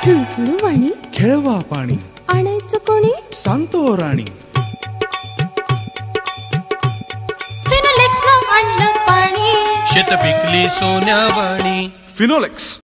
झुळझुळू वाणी खेळवा पाणी आणायचं कोणी सांगतो राणी. फिनोलेक्स न आणलं पाणी शेत पिकली सोन्यावाणी. फिनोलेक्स